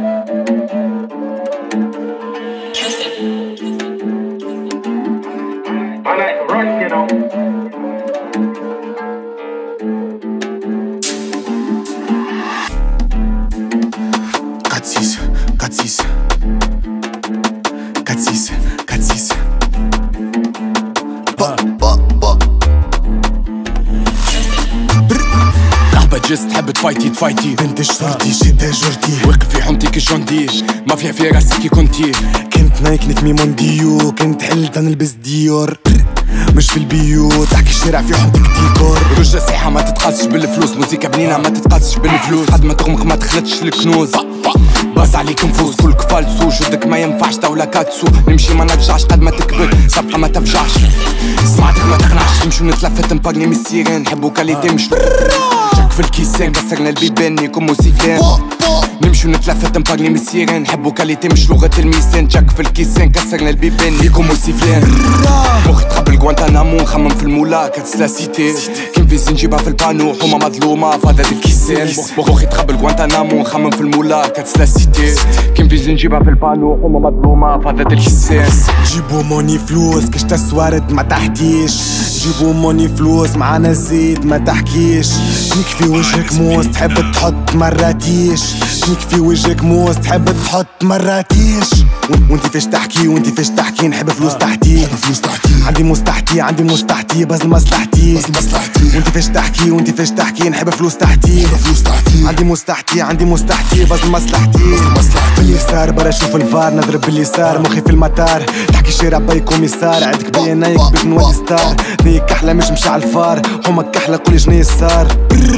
جست تحب تفايتي بنت الشرطي شدة جرتي واقف في حومتي كي مافيا في راسك كي كنتي كنت نايك نتمي مونديو كنت حلت نلبس ديور مش في البيوت احكي الشارع في حومتك ديكور رجة صحيحة ما تتقاسش بالفلوس موسيقى بنينة ما تتقاسش بالفلوس خدمة تغمق ما تخلطش الكنوز باز عليك نفوس كل كفال سو جدك ما ينفعش دولة كاتسو نمشي ما نرجعش قد ما تكبر صبحة ما تفجعش سمعتك ما تقنعش نمشي نتلفت نباغني من السيرين نحبو كاليتي مش جاك في الكيسين كسرنا البيبان نيكم موسيقين نمشي نتلفت نباغني من السيرين نحبو كاليتي مش لغة الميسان جاك في الكيسين كسرنا البيبان نيكم موسيقين مخي تقبل غوانتانامو نخمم في المولا كتسلا سيتي كيم في نجيبها في البانو حومة مظلومة في هذا الكيسان مخي تقبل غوانتانامو نخمم في المولا كتسلا سيتي كيم في نجيبها في البانو حومة مظلومة في هذا الكيسان جيبو موني فلوس كش تسوارد ما تحكيش جيبو موني فلوس معانا زيت ما تحكيش نيك في وجهك موس تحب تحط مراتيش نيك في وجهك موس تحب تحط مراتيش وانتي فيش تحكي نحب فلوس تحتي عندي موس تحتي بس لمصلحتي وانتي فيش تحكي نحب فلوس تحتي عندي موس تحتي بس لمصلحتي باليسار برا شوف الفار نضرب باليسار مخي في المطار تحكي الشارع بايكم يسار عندك بيا نايك بيك نولي ستار نيك كحلة مش على الفار حومك كحلة قولي شنيا صار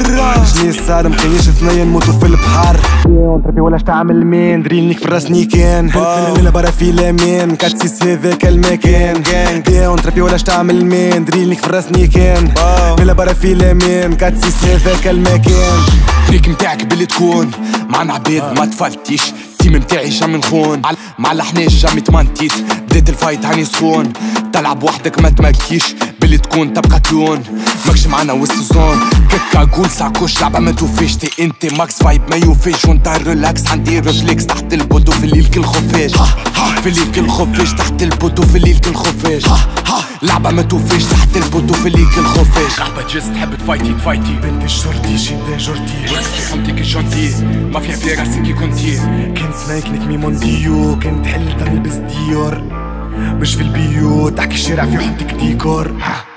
مخيش اثنين نموتو في البحر اونتربي ولاش تعمل مين درينيك في الراس نيكان لا برا في لامين كاتسيس هذاك المكان اونتربي ولاش تعمل مين درينيك في الراس نيكان لا برا في لامين كاتسيس هذاك المكان ريك متاعك بلي تكون معنا عباد ما تفلتيش التيم متاعي جامي نخون مع الحناش جامي تمنتيت بديت الفايت هاني سخون تلعب وحدك ما تملكيش بلي تكون تبقى تلون ماكش معانا وسط زون كيكا قول ساكوش لعبة ما توفيش تي انت ماكس فايب ما يوفيش وانت ريلاكس عندي ريفليكس تحت البوتو في الليل كل خفاش في الليل كل خفاش تحت البوتو في الليل كل خفاش لعبة ما توفيش تحت البوتو في الليل كل خفاش لعبة جست تحب تفايتي بنت الشرطي شدة جرتي في حومتي كي جونتي مافيا في راسك كي كنتي كنت نايك نتمي مونديو كنت حلت نلبس ديور مش في البيوت احكي الشارع في حومتك ديكور